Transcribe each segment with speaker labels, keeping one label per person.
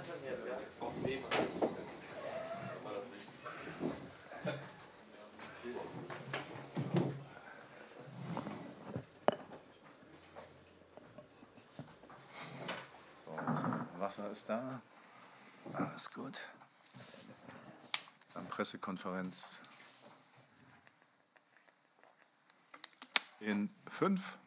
Speaker 1: Wasser ist da. Alles gut. Dann Pressekonferenz in 5.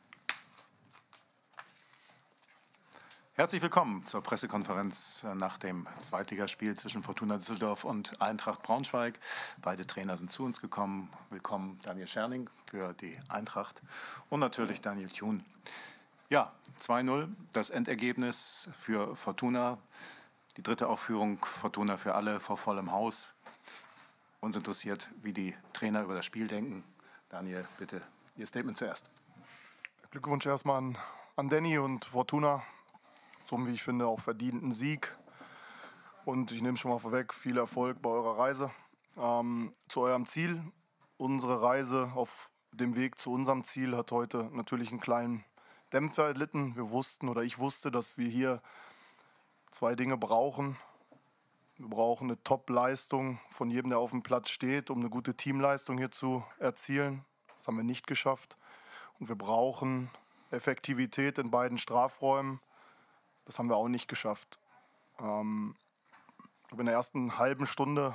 Speaker 1: Herzlich willkommen zur Pressekonferenz nach dem Zweitligaspiel zwischen Fortuna Düsseldorf und Eintracht Braunschweig. Beide Trainer sind zu uns gekommen. Willkommen Daniel Scherning für die Eintracht und natürlich Daniel Thun. Ja, 2-0, das Endergebnis für Fortuna. Die dritte Aufführung Fortuna für alle vor vollem Haus. Uns interessiert, wie die Trainer über das Spiel denken. Daniel, bitte, Ihr Statement zuerst.
Speaker 2: Glückwunsch erstmal an Danny und Fortuna zum, wie ich finde, auch verdienten Sieg. Und ich nehme schon mal vorweg, viel Erfolg bei eurer Reise zu eurem Ziel. Unsere Reise auf dem Weg zu unserem Ziel hat heute natürlich einen kleinen Dämpfer erlitten. Ich wusste, dass wir hier zwei Dinge brauchen. Wir brauchen eine Top-Leistung von jedem, der auf dem Platz steht, um eine gute Teamleistung hier zu erzielen. Das haben wir nicht geschafft. Und wir brauchen Effektivität in beiden Strafräumen. Das haben wir auch nicht geschafft. In der ersten halben Stunde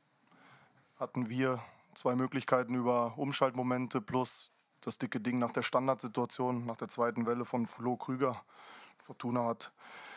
Speaker 2: hatten wir zwei Möglichkeiten über Umschaltmomente plus das dicke Ding nach der Standardsituation, nach der zweiten Welle von Flo Krüger. Fortuna hat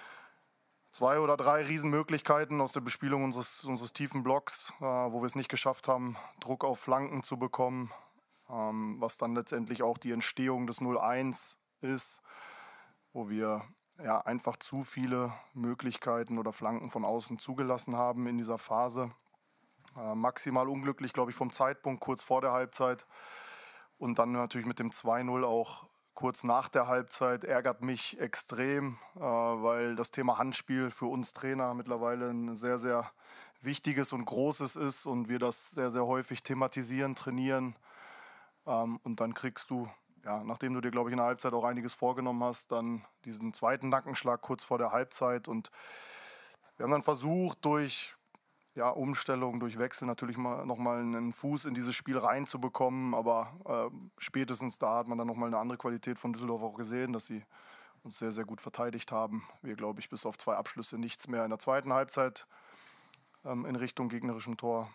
Speaker 2: 2 oder 3 Riesenmöglichkeiten aus der Bespielung unseres tiefen Blocks, wo wir es nicht geschafft haben, Druck auf Flanken zu bekommen, was dann letztendlich auch die Entstehung des 0-1 ist, wo wir einfach zu viele Möglichkeiten oder Flanken von außen zugelassen haben in dieser Phase. Maximal unglücklich, glaube ich, vom Zeitpunkt kurz vor der Halbzeit. Und dann natürlich mit dem 2-0 auch kurz nach der Halbzeit ärgert mich extrem, weil das Thema Handspiel für uns Trainer mittlerweile ein sehr, sehr wichtiges und großes ist und wir das sehr, sehr häufig thematisieren, trainieren. Und dann kriegst du, nachdem du dir, glaube ich, in der Halbzeit auch einiges vorgenommen hast, dann diesen zweiten Nackenschlag kurz vor der Halbzeit. Und wir haben dann versucht, durch Umstellung, durch Wechsel natürlich nochmal einen Fuß in dieses Spiel reinzubekommen. Aber spätestens da hat man dann nochmal eine andere Qualität von Düsseldorf auch gesehen, dass sie uns sehr, sehr gut verteidigt haben. Wir, glaube ich, bis auf 2 Abschlüsse nichts mehr in der zweiten Halbzeit in Richtung gegnerischem Tor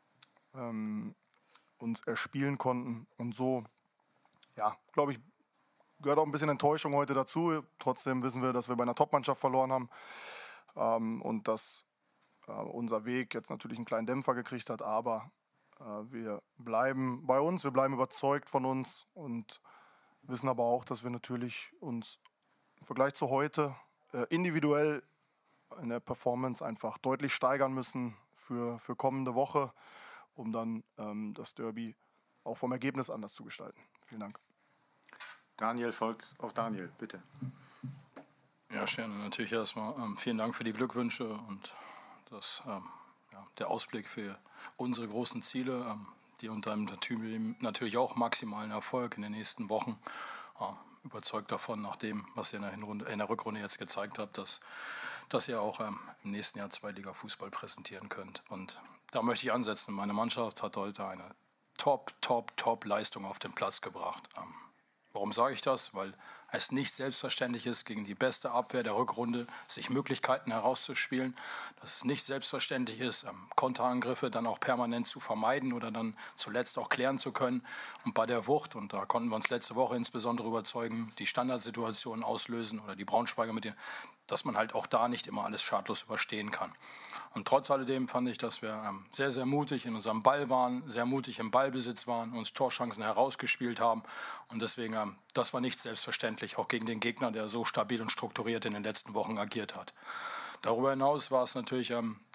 Speaker 2: uns erspielen konnten. Und so, glaube ich, gehört auch ein bisschen Enttäuschung heute dazu. Trotzdem wissen wir, dass wir bei einer Topmannschaft verloren haben und dass unser Weg jetzt natürlich einen kleinen Dämpfer gekriegt hat, aber wir bleiben bei uns, wir bleiben überzeugt von uns und wissen aber auch, dass wir natürlich uns im Vergleich zu heute individuell in der Performance einfach deutlich steigern müssen für kommende Woche, um dann das Derby auch vom Ergebnis anders zu gestalten. Vielen Dank.
Speaker 1: Daniel folgt auf Daniel, bitte.
Speaker 3: Ja, Sterne, natürlich erstmal vielen Dank für die Glückwünsche und der Ausblick für unsere großen Ziele, die unter einem natürlich auch maximalen Erfolg in den nächsten Wochen. Überzeugt davon, nach dem, was ihr in der Rückrunde jetzt gezeigt habt, dass ihr auch im nächsten Jahr Zweitliga-Fußball präsentieren könnt. Und da möchte ich ansetzen. Meine Mannschaft hat heute eine Top-Leistung auf den Platz gebracht. Warum sage ich das? Weil es nicht selbstverständlich ist, gegen die beste Abwehr der Rückrunde sich Möglichkeiten herauszuspielen. Dass es nicht selbstverständlich ist, Konterangriffe dann auch permanent zu vermeiden oder dann zuletzt auch klären zu können. Und bei der Wucht, und da konnten wir uns letzte Woche insbesondere überzeugen, die Standardsituationen auslösen oder die Braunschweiger dass man halt auch da nicht immer alles schadlos überstehen kann. Und trotz alledem fand ich, dass wir sehr, sehr mutig in unserem Ball waren, sehr mutig im Ballbesitz waren, uns Torchancen herausgespielt haben. Und deswegen, das war nicht selbstverständlich, auch gegen den Gegner, der so stabil und strukturiert in den letzten Wochen agiert hat. Darüber hinaus war es natürlich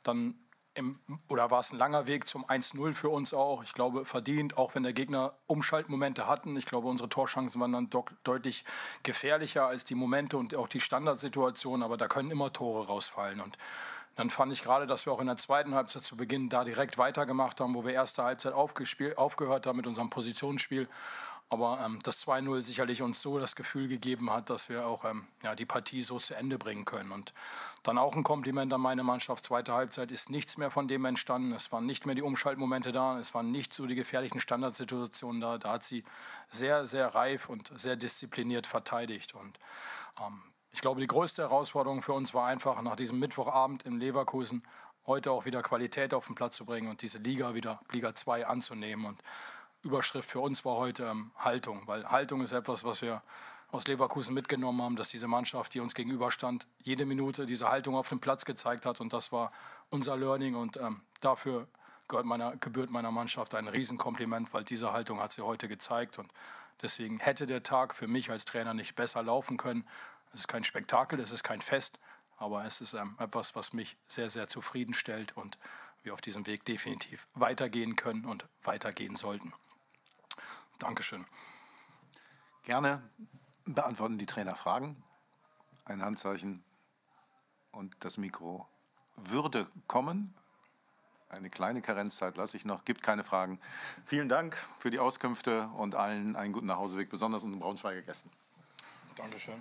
Speaker 3: war es ein langer Weg zum 1-0 für uns auch. Ich glaube, verdient, auch wenn der Gegner Umschaltmomente hatten. Ich glaube, unsere Torchancen waren dann deutlich gefährlicher als die Momente und auch die Standardsituation. Aber da können immer Tore rausfallen. Und dann fand ich gerade, dass wir auch in der zweiten Halbzeit zu Beginn da direkt weitergemacht haben, wo wir erste Halbzeit aufgehört haben mit unserem Positionsspiel. Aber das 2:0 sicherlich uns so das Gefühl gegeben hat, dass wir auch die Partie so zu Ende bringen können. Und dann auch ein Kompliment an meine Mannschaft. Zweite Halbzeit ist nichts mehr von dem entstanden. Es waren nicht mehr die Umschaltmomente da. Es waren nicht so die gefährlichen Standardsituationen da. Da hat sie sehr, sehr reif und sehr diszipliniert verteidigt. Und ich glaube, die größte Herausforderung für uns war einfach, nach diesem Mittwochabend in Leverkusen heute auch wieder Qualität auf den Platz zu bringen und diese Liga wieder, Liga 2, anzunehmen. Und Überschrift für uns war heute Haltung, weil Haltung ist etwas, was wir aus Leverkusen mitgenommen haben, dass diese Mannschaft, die uns gegenüberstand, jede Minute diese Haltung auf dem Platz gezeigt hat, und das war unser Learning, und dafür gebührt meiner Mannschaft ein Riesenkompliment, weil diese Haltung hat sie heute gezeigt, und deswegen hätte der Tag für mich als Trainer nicht besser laufen können. Es ist kein Spektakel, es ist kein Fest, aber es ist etwas, was mich sehr, sehr zufriedenstellt und wir auf diesem Weg definitiv weitergehen können und weitergehen sollten. Dankeschön.
Speaker 1: Gerne beantworten die Trainer Fragen. Ein Handzeichen und das Mikro würde kommen. Eine kleine Karenzzeit lasse ich noch. Gibt keine Fragen. Vielen Dank für die Auskünfte und allen einen guten Nachhauseweg, besonders unseren Braunschweiger Gästen.
Speaker 3: Dankeschön.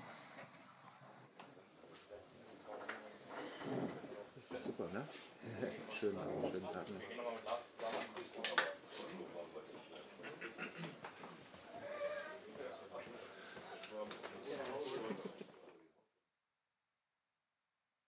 Speaker 4: Super, ne? Schönen Tag noch.